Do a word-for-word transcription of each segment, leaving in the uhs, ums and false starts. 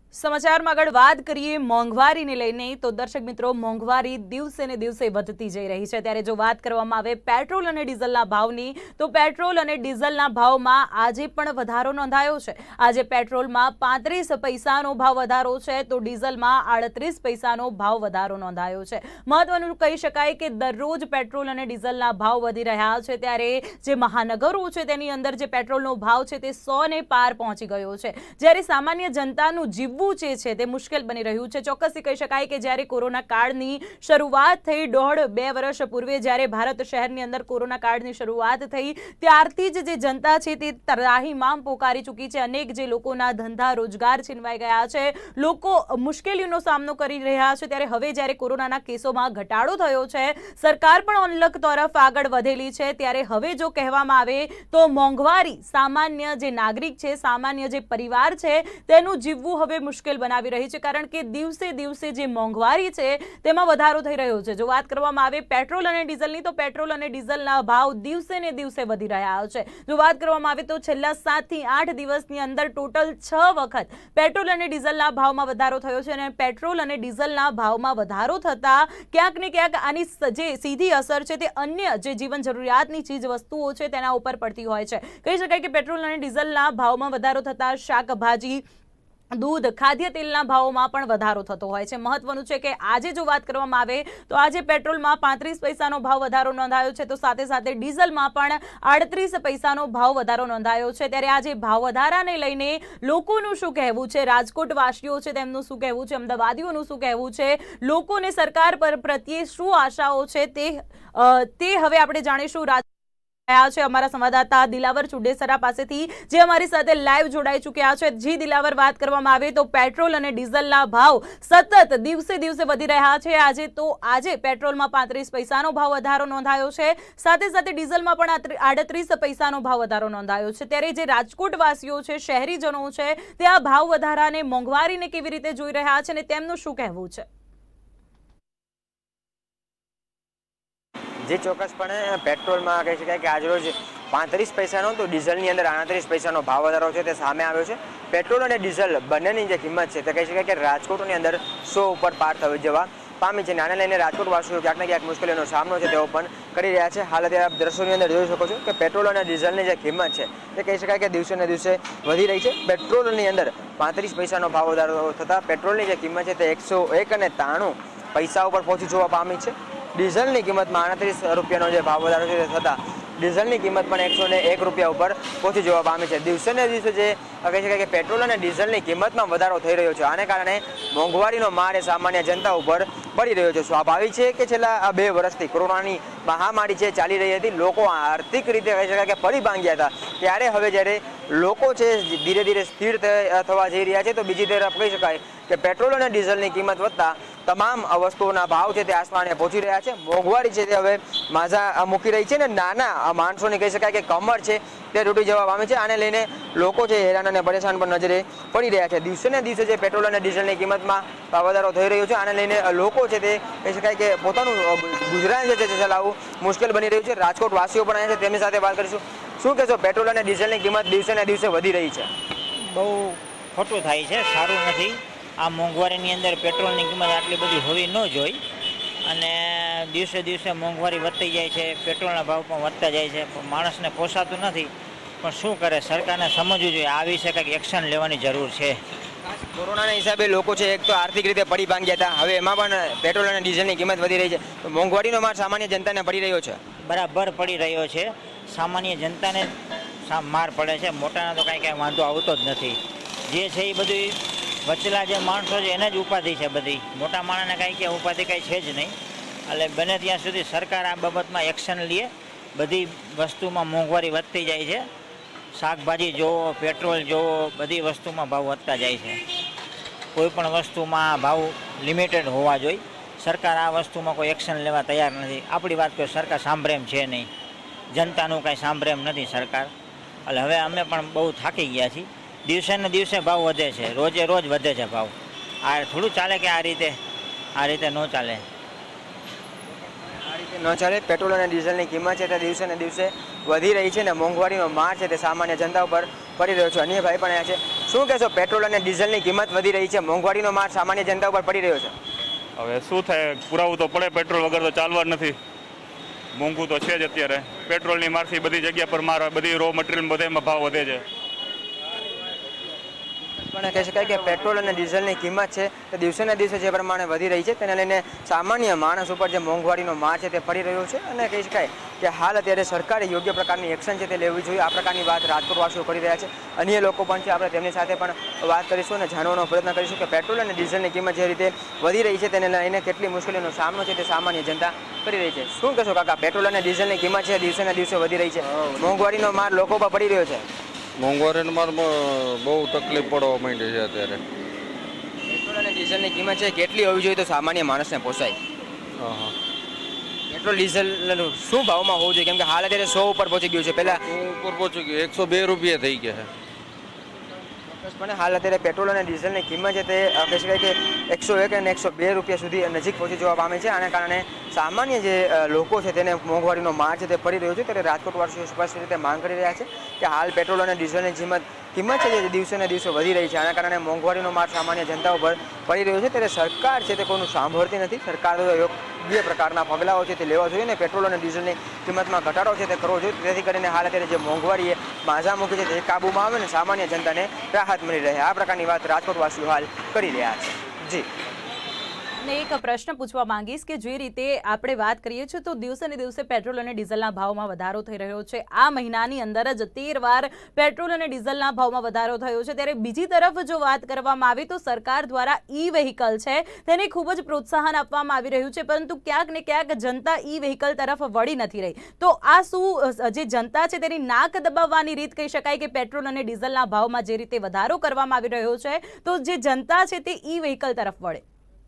समाचार में आगळ વાત કરીએ મોંઘવારીને લઈને તો દર્શક મિત્રો મોંઘવારી દિવસે ને દિવસે વધતી જઈ રહી છે। ત્યારે જો વાત કરવામાં આવે પેટ્રોલ અને ડીઝલના ભાવની તો પેટ્રોલ અને ડીઝલના ભાવમાં આજે પણ વધારો નોંધાયો છે। આજે પેટ્રોલમાં પાંત્રીસ પૈસાનો ભાવ વધારો છે તો ડીઝલમાં આડત્રીસ પૈસાનો ભાવ વધારો નોંધાયો છે। મહત્વનું કહી શકાય કે દરરોજ પેટ્રોલ અને ડીઝલના ભાવ વધી રહ્યા છે। ત્યારે જે મહાનગરો છે તેની અંદર જે પેટ્રોલનો ભાવ છે તે સો ને પાર પહોંચી ગયો છે। જ્યારે સામાન્ય જનતાનું જીવ છે તે મુશ્કેલ બની રહ્યું છે। ચોક્કસથી કહી શકાય કે જ્યારે કોરોના કાળની શરૂઆત થઈ દોઢ બે વર્ષ પૂર્વે જ્યારે ભારત શહેરની અંદર કોરોના કાળની શરૂઆત થઈ ત્યારથી જ જે જનતા છે તે ત્રાહિમામ પોકારી ચૂકી છે। અનેક જે લોકોના ધંધા રોજગાર છીનવાઈ ગયા છે, લોકો મુશ્કેલીઓનો સામનો કરી રહ્યા છે। ત્યારે હવે જ્યારે કોરોનાના કેસોમાં ઘટાડો થયો છે, સરકાર પણ અનલક તરફ આગળ વધેલી છે, ત્યારે હવે જો કહેવામાં આવે તો મોંઘવારી સામાન્ય જે નાગરિક છે, સામાન્ય જે પરિવાર છે તેનું જીવવું હવે મુશ્કેલ બનાવી રહી છે। કારણ કે દિવસે દિવસે જે મોંઘવારી છે તેમાં વધારો થઈ રહ્યો છે। જો વાત કરવામાં આવે પેટ્રોલ અને ડીઝલની તો પેટ્રોલ અને ડીઝલના ભાવ દિવસે ને દિવસે વધી રહ્યા છે। જો વાત કરવામાં આવે તો છેલ્લા સાત થી આઠ દિવસની અંદર ટોટલ છ વખત પેટ્રોલ અને ડીઝલના ભાવમાં વધારો થયો છે અને પેટ્રોલ અને ડીઝલના ભાવમાં વધારો થતા ક્યાંક ને ક્યાંક આની જે સીધી અસર છે તે અન્ય જે જીવન જરૂરિયાતની ચીજ વસ્તુઓ છે તેના ઉપર પડતી હોય છે। કહી શકાય કે પેટ્રોલ અને ડીઝલના ભાવમાં વધારો થતા શાકભાજી, दूध, खाद्य तेलना भावों पण वधारो थतो होय छे। महत्वनुं छे के आजे जो बात करवामां आवे तो आजे पेट्रोल में पैंतीस पैसानो भाव वधारो नोंधायो छे तो साथे साथे डीजल में पण अड़तीस पैसानो भाव वधारो नोंधायो छे। त्यारे आजे भाव वधाराने लईने लोकोनुं शुं कहेवुं छे, राजकोटवासीओ छे तेमनुं शुं कहेवुं छे, अमदावादीओनुं शुं कहेवुं छे, लोकोने सरकार पर प्रत्ये शुं आशाओ छे ते ते हवे आपणे जाणीशुं। हमारा संवाददाता दिलावर चुडेसरा पासेथी जे हमारी साथे लाइव जोड़ाई चुक्या छे। जी दिलावर, बात करवामां आवे तो पेट्रोल अने डीजलना भाव सतत दिवसे दिवसे वधी रह्या छे। आजे तो आजे पेट्रोल में पैंतीस पैसानो भाव वधारो नोंधायो छे, साथे साथे डीजल में पण आड़त्रीस पैसानो भाव वधारो नोंधायो छे। त्यारे जे राजकोटवासीओ छे, शहेरीजनो छे ते आ भाव वधाराने मोंघवारीने केवी रीते जोई रह्या छे अने तेमनुं शुं कहेवुं छे? जे चौक्कसपणे पेट्रोल में कही शकाय कि आज रोज पैंतीस पैसा तो डीजल अंदर आड़तीस पैसा भाव वधारो है तो सामे आव्यो छे। पेट्रोल और डीजल बंनेनी जे किंमत है तो कही शकाय कि राजकोटनी अंदर सौ उपर पार थई जवा पामी है। आने लईने राजकोटवासीओ क्यांक ने क्यांक मुश्केलीओनो सामनो है तेओ पण करी रह्या छे। हाल अत्यारे आप दृश्योनी अंदर जोई शको छो कि पेट्रोल और डीजलनी जे किंमत है ते कही शकाय कि दिवसे ने दिवसे वधी रही है। पेट्रोलनी अंदर पैंतीस पैसानो भाव वधारो थता पेट्रोलनी जे किंमत है ते एक सौ एक अने ताणु पैसा पर पहोंची जवा पामी है। डीजल की कीमत में अड़तीस रुपया जो भाव वधारो थता डीजल की कीमत पर एक सौ एक रुपया पर पहुंची जवा पामी है। दिवसे ने दिवसे जे कही शकाय कि पेट्रोल और डीजल की कीमत में वधारो थई रह्यो छे, आने कारणे मोंघवारीनो मार ए सामान्य जनता पर पड़ी रह्यो छे। स्वाभाविक है कि छेल्ला बे वर्षथी कोरोनानी महामारी छे चाली रही हती, लोको आर्थिक रीते कही शकाय कि पड़ी भांग्या हता, त्यारे हवे ज्यारे लोको छे धीरे धीरे स्थिर थवा जई रह्या छे तो बीजी तरफ कही शकाय कि पेट्रोल और डीजल की कीमत वधता तमाम वस्तुओना भाव है आसमाने पहुंची रह्या छे। मोंघवारी है हवे माजा मूकी रही है ने नाना माणसोने कही शकाय कि कमर है ते तूटी जवा पामी छे। आने लईने लोको छे हैरान अने परेशान पण नजरे पड़ी रह्या छे। दिवसे ने दिवसे जे पेट्रोल और डीजल की कीमत में वधारो थई रह्यो छे, आने लईने लोको छे ते कही शकाय कि पोतानुं गुजरान जे छे चलावવું मुश्केल बनी रह्युं छे। राजकोट वासीओ पण अहींया छे, तेमनी साथे वात करीशुं। शुं कहेशो, पेट्रोल और डीजल की कीमत दिवसे ने दिवसे वधी रही है? बहु खोटुं थाय छे, सारुं नथी। आ मोंघवारीनी अंदर पेट्रोलनी किंमत आटली बधी होवी न जोईए अने दिवसे दिवसे मोंघवारी वधती जाय छे, पेट्रोलना भाव पण वधता जाय छे, पण माणसने पोसातुं नथी। पण शुं करे, सरकारने समजવું જોઈએ આ વિશે કંઈક એક્શન લેવાની જરૂર છે। कोरोनाना हिसाबे लोको छे एक तो आर्थिक रीते पड़ी भांग्या था, हवे एमां पण पेट्रोल अने डीजलनी किंमत वधी रही है तो मोंघवारीनो मार सामान्य जनताने पड़ी रह्यो छे। बराबर पड़ी रह्यो छे, सामान्य जनताने मार पड़े छे, मोटाने तो कांई कांई वांधो आवतो ज नथी। जे छे ए बधुं वचला जे माणसो छे एने ज उपाधि है, बधी मोटा माणसने कांई के उपाधि कांई छे ज नहीं। એટલે બને ત્યાં સુધી સરકાર આ બાબતમાં એક્શન લે। બધી વસ્તુમાં મોંઘવારી વધતી જાય છે, શાકભાજી જોવો, પેટ્રોલ જોવો, બધી વસ્તુમાં ભાવ વધતા જાય છે। કોઈ પણ વસ્તુમાં ભાવ લિમિટેડ હોવા જોઈએ। સરકાર આ વસ્તુમાં કોઈ એક્શન લેવા તૈયાર નથી। આપણી વાત કરીએ, સરકાર સાંભળે એમ છે નહીં, જનતાનું કાંઈ સાંભળે એમ નથી સરકાર। એટલે હવે અમે પણ બહુ થાકી ગયા છીએ। દિવસે ને દિવસે ભાવ વધે છે, રોજે રોજ વધે છે ભાવ। આ થોડું ચાલે કે આ રીતે આ રીતે ન ચાલે, आ रीते न चाले। पेट्रोल और डीजल की कीमत है दिवसे ने दिवसे वधी रही है, मोंघवारीनो मार है सामान्य जनता पर પડી રહ્યો છે। અન્ય ભાઈ પણ અહીંયા છે, શું કહેશો? પેટ્રોલ અને ડીઝલની કિંમત વધી રહી છે, મોંઘવારીનો માર સામાન્ય જનતા ઉપર પડી રહ્યો છે। હવે શું થાય, પુરાવું તો પડે, પેટ્રોલ વગર તો ચાલવા જ નથી, મોંઘું તો છે જ અત્યારે। પેટ્રોલની મારથી બધી જગ્યા પર માર, બધી રો મટીરિયલ બધામાં ભાવ વધે છે। પણ કહી શકાય કે પેટ્રોલ અને ડીઝલની કિંમત છે તે દિવસે ને દિવસે જે પ્રમાણે વધી રહી છે તેને લઈને સામાન્ય માણસ ઉપર જે મોંઘવારીનો માર છે તે પડી રહ્યો છે। અને કહી શકાય કે હાલ અત્યારે સરકારે યોગ્ય પ્રકારની એક્શન છે તે લેવી જોઈએ, આ પ્રકારની વાત રાજકોટવાસીઓ કરી રહ્યા છે। અન્ય લોકો પણ છે, આપણે તેમની સાથે પણ વાત કરીશું અને જાણવાનો પ્રયત્ન કરીશું કે પેટ્રોલ અને ડીઝલની કિંમત જે રીતે વધી રહી છે તેને લઈને કેટલી મુશ્કેલીનો સામનો છે તે સામાન્ય જનતા કરી રહી છે। શું કહેશો કાકા, પેટ્રોલ અને ડીઝલની કિંમત છે દિવસે ને દિવસે વધી રહી છે, મોંઘવારીનો માર લોકો પર પડી રહ્યો છે? મોંઘવારીનો માર બહુ તકલીફ પડવા માંડી છે અત્યારે। પેટ્રોલ અને ડીઝલની કિંમત છે કેટલી હોવી જોઈએ તો સામાન્ય માણસને પોસાય? હા હા પેટ્રોલ ડીઝલ શું ભાવમાં હોવું જોઈએ? કેમ કે હાલ અત્યારે સો ઉપર પહોંચી ગયું છે, પહેલા ઉપર પહોંચી ગયું એકસો બે રૂપિયા થઈ ગયા છે। ચોક્કસપણે હાલ અત્યારે પેટ્રોલ અને ડીઝલની કિંમત છે તે કહી શકાય કે એકસો એક અને એકસો બે રૂપિયા સુધી નજીક પહોંચી જવા પામી છે। આના કારણે સામાન્ય જે લોકો છે તેને મોંઘવારીનો માર છે તે પડી રહ્યો છે। ત્યારે રાજકોટવાસીઓ સ્પષ્ટ રીતે માંગ કરી રહ્યા છે કે હાલ પેટ્રોલ અને ડીઝલની કિંમત કિંમત છે જે દિવસે ને દિવસે વધી રહી છે, આના કારણે મોંઘવારીનો માર સામાન્ય જનતા ઉપર પડી રહ્યો છે। ત્યારે સરકાર છે તે કોઈનું સાંભળતી નથી। સરકાર યોગ્ય પ્રકારના પગલાઓ છે તે લેવા જોઈએ અને પેટ્રોલ અને ડીઝલની કિંમતમાં ઘટાડો છે તે કરવો જોઈએ, જેથી કરીને હાલ અત્યારે જે મોંઘવારી માઝા મૂકી છે તે કાબૂમાં આવે અને સામાન્ય જનતાને રાહત મળી રહે, આ પ્રકારની વાત રાજકોટવાસીઓ હાલ કરી રહ્યા છે। જી, ને એક પ્રશ્ન પૂછવા માંગીશ કે જે રીતે આપણે વાત કરીએ છીએ તો દિવસે ને દિવસે પેટ્રોલ અને ડીઝલના ભાવમાં વધારો થઈ રહ્યો છે। આ મહિનાની અંદર જ તેર વાર પેટ્રોલ અને ડીઝલના ભાવમાં વધારો થયો છે। ત્યારે બીજી તરફ જો વાત કરવામાં આવે તો સરકાર દ્વારા ઈ વ્હીકલ છે તેને ખૂબ જ પ્રોત્સાહન આપવામાં આવી રહ્યું છે, પરંતુ ક્યાંક ને ક્યાંક જનતા ઈ વ્હીકલ તરફ વળી નથી રહી। તો આ શું જે જનતા છે તેની નાક દબાવવાની રીત કહી શકાય કે પેટ્રોલ અને ડીઝલના ભાવમાં જે રીતે વધારો કરવામાં આવી રહ્યો છે તો જે જનતા છે તે ઈ વ્હીકલ તરફ વળે?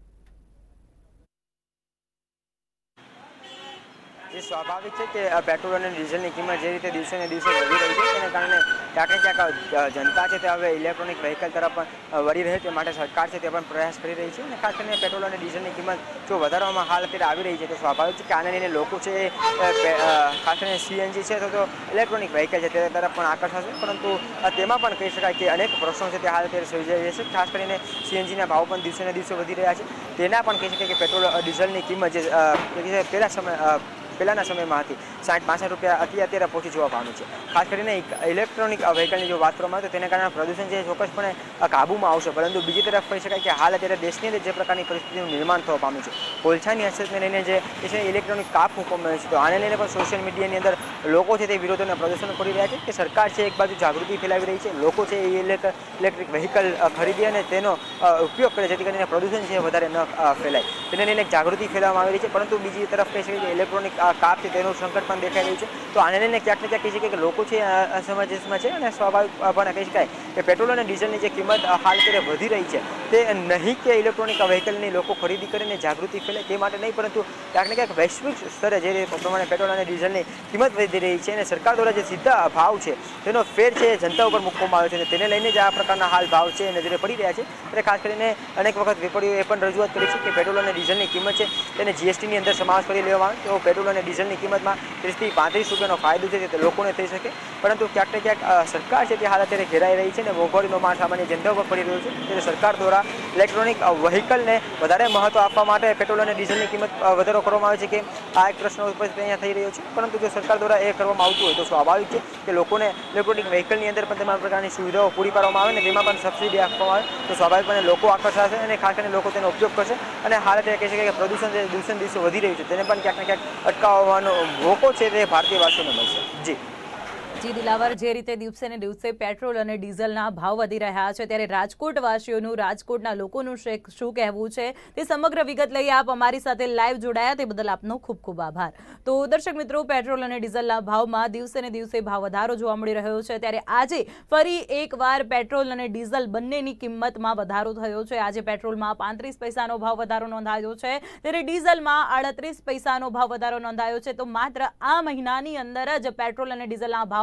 એ સ્વાભાવિક છે કે પેટ્રોલ અને ડીઝલની કિંમત જે રીતે દિવસે ને દિવસે વધી રહી છે તેને કારણે ક્યાંક ને ક્યાંક જનતા છે તે હવે ઇલેક્ટ્રોનિક વ્હીકલ તરફ પણ વળી રહે તે માટે સરકાર છે તે પણ પ્રયાસ કરી રહી છે। અને ખાસ કરીને પેટ્રોલ અને ડીઝલની કિંમત જો વધારવામાં હાલ અત્યારે આવી રહી છે તો સ્વાભાવિક છે કે આને લઈને લોકો છે એ ખાસ કરીને સીએનજી છે તો ઇલેક્ટ્રોનિક વ્હીકલ છે તે તરફ પણ આકર્ષાશે, પરંતુ તેમાં પણ કહી શકાય કે અનેક પ્રશ્નો છે તે હાલ અત્યારે સર્જાઈ રહ્યા છે। ખાસ કરીને સીએનજીના ભાવ પણ દિવસે ને દિવસે વધી રહ્યા છે, તેના પણ કહી શકાય કે પેટ્રોલ ડીઝલની કિંમત જે પહેલા સમય પહેલાના સમયમાં હતી સાઠ પાસઠ રૂપિયા હતી અત્યારે પહોંચી જવા પામી છે। ખાસ કરીને ઇલેક્ટ્રોનિક વ્હીકલની જો વાત કરવામાં આવે તો તેને કારણે પ્રદૂષણ છે ચોક્કસપણે કાબૂમાં આવશે, પરંતુ બીજી તરફ કહી શકાય કે હાલ અત્યારે દેશની અંદર જે પ્રકારની પરિસ્થિતિનું નિર્માણ થવા પામ્યું છે, કોલસાની અછતને લઈને જે છે ઇલેક્ટ્રોનિક કાપ મૂકવામાં આવે છે, તો આને લઈને પણ સોશિયલ મીડિયાની અંદર લોકો છે તે વિરોધ અને પ્રદર્શન કરી રહ્યા છે કે સરકાર છે એક બાજુ જાગૃતિ ફેલાવી રહી છે, લોકો છે એ ઇલેક્ટ્રિક વ્હીકલ ખરીદી અને તેનો ઉપયોગ કરે જેથી કરીને પ્રદૂષણ છે વધારે ન ફેલાય, તેને લઈને જાગૃતિ ફેલાવવામાં આવી રહી છે। પરંતુ બીજી તરફ કહી શકાય કે ઇલેક્ટ્રોનિક કાપ છે તેનું સંકટ પણ દેખાઈ રહ્યું છે, તો આને લઈને ક્યાંક ને ક્યાંક કહી શકાય કે લોકો છે અસમંજસમાં છે। અને સ્વાભાવિક પણ કહી શકાય કે પેટ્રોલ અને ડીઝલની જે કિંમત હાલ અત્યારે વધી રહી છે તે નહીં કે ઇલેક્ટ્રોનિક વ્હીકલની લોકો ખરીદી કરીને જાગૃતિ ફેલાય તે માટે નહીં, પરંતુ ક્યાંક ને ક્યાંક વૈશ્વિક સ્તરે જે પ્રમાણે પેટ્રોલ અને ડીઝલની કિંમત વધી રહી છે અને સરકાર દ્વારા જે સીધા ભાવ છે તેનો ફેર છે જનતા ઉપર મૂકવામાં આવ્યો છે, તેને લઈને જ આ પ્રકારના હાલ ભાવ છે નજરે પડી રહ્યા છે। એટલે ખાસ કરીને અનેક વખત વેપારીઓએ પણ રજૂઆત કરી છે કે પેટ્રોલ અને ડીઝલની કિંમત છે તેને જીએસટીની અંદર સમાવેશ કરી લેવામાં આવે તો પેટ્રોલ અને ડીઝલની કિંમતમાં ત્રીસથી પાંત્રીસ રૂપિયાનો ફાયદો છે તે લોકોને થઈ શકે, પરંતુ ક્યાંક ને ક્યાંક સરકાર છે તે હાલ અત્યારે ઘેરાઈ રહી છે અને મોંઘવારીનો માર સામાન્ય જનતા ઉપર પડી રહ્યો છે। ત્યારે સરકાર દ્વારા ઇલેક્ટ્રોનિક વ્હીકલને વધારે મહત્વ આપવા માટે પેટ્રોલ અને ડીઝલની કિંમત વધારો કરવામાં આવે છે કે આ એક પ્રશ્ન ઉપસ્થિત અહીંયા થઈ રહ્યો છે, પરંતુ જો સરકાર દ્વારા એ કરવામાં આવતું હોય તો સ્વાભાવિક છે કે લોકોને ઇલેક્ટ્રોનિક વ્હીકલની અંદર પણ તમામ પ્રકારની સુવિધાઓ પૂરી પાડવામાં આવે ને તેમાં પણ સબસિડી આપવામાં આવે તો સ્વાભાવિકપણે લોકો આકર્ષાશે અને ખાસ કરીને લોકો તેનો ઉપયોગ કરશે અને હાલ અત્યારે કહી શકાય કે પ્રદૂષણ જે દિવસે ને દિવસે વધી રહ્યું છે તેને પણ ક્યાંક ને ક્યાંક અટકાવવાનો મોકો છે તે ભારતીયવાસીઓને મળશે। જી જી દિલાવર, જે રીતે દિવસે ને દિવસે પેટ્રોલ અને ડીઝલના ભાવ વધી રહ્યા છે ત્યારે રાજકોટવાસીઓનું, રાજકોટના લોકોનું શું કહેવું છે તે સમગ્ર વિગત લઈ આપ અમારી સાથે લાઈવ જોડાયા તે બદલ આપનો ખૂબ ખૂબ આભાર। તો દર્શક મિત્રો, પેટ્રોલ અને ડીઝલના ભાવમાં દિવસે ને દિવસે ભાવ વધારો જોવા મળી રહ્યો છે, ત્યારે આજે ફરી એકવાર પેટ્રોલ અને ડીઝલ બંનેની કિંમતમાં વધારો થયો છે। આજે પેટ્રોલમાં પાંત્રીસ પૈસાનો ભાવ વધારો નોંધાયો છે ત્યારે ડીઝલમાં આડત્રીસ પૈસાનો ભાવ વધારો નોંધાયો છે। તો માત્ર આ મહિનાની અંદર જ પેટ્રોલ અને ડીઝલના ભાવ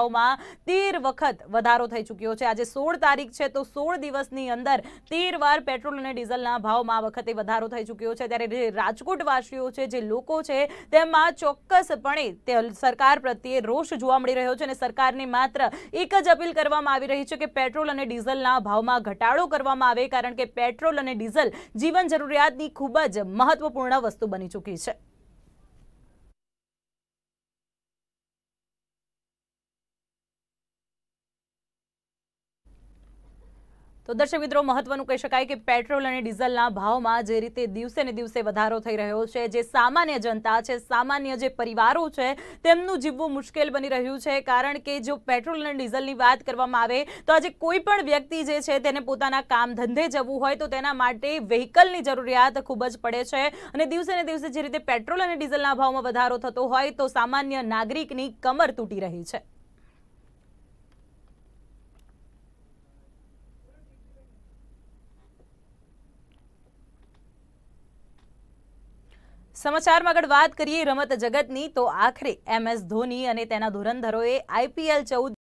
ભાવમાં તેર વખત વધારો થઈ ચૂક્યો છે। આજે સોળ તારીખ છે તો સોળ દિવસની અંદર તેર વાર પેટ્રોલ અને ડીઝલના ભાવમાં આ વખતે વધારો થઈ ચૂક્યો છે। ત્યારે જે રાજકોટવાસીઓ છે, જે લોકો છે, તેમાં ચોક્કસપણે તે સરકાર પ્રત્યે રોષ જોવા મળી રહ્યો છે અને સરકારને માત્ર એક જ અપીલ કરવામાં આવી રહી છે કે પેટ્રોલ અને ડીઝલના ભાવમાં ઘટાડો કરવામાં આવે, કારણ કે પેટ્રોલ અને ડીઝલ જીવન જરૂરિયાતની ખૂબ જ મહત્વપૂર્ણ વસ્તુ બની ચૂકી છે। તો દર્શક મિત્રો, મહત્વનું કહી શકાય કે પેટ્રોલ અને ડીઝલના ભાવમાં જે રીતે દિવસે ને દિવસે વધારો થઈ રહ્યો છે, જે સામાન્ય જનતા છે, સામાન્ય જે પરિવારો છે, તેમનું જીવવું મુશ્કેલ બની રહ્યું છે। કારણ કે જો પેટ્રોલ અને ડીઝલની વાત કરવામાં આવે તો આજે કોઈ પણ વ્યક્તિ જે છે તેને પોતાના કામ ધંધે જવું હોય તો તેના માટે વ્હીકલની જરૂરિયાત ખૂબ જ પડે છે અને દિવસે ને દિવસે જે રીતે પેટ્રોલ અને ડીઝલના ભાવમાં વધારો થતો હોય તો સામાન્ય નાગરિકની કમર તૂટી રહી છે। સમાચારમાં આગળ વાત કરીએ રમત જગતની, તો આખરે એમ એસ ધોની અને તેના ધુરંધરોએ આઈપીએલ ચૌદ